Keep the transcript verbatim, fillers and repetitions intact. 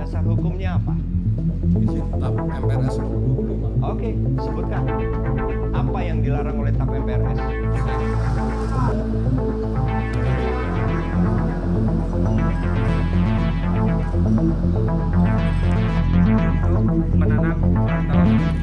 Dasar hukumnya apa? Izin T A P M P R S nomor dua puluh lima. Oke, sebutkan. Apa yang dilarang oleh T A P M P R S? Menanam atau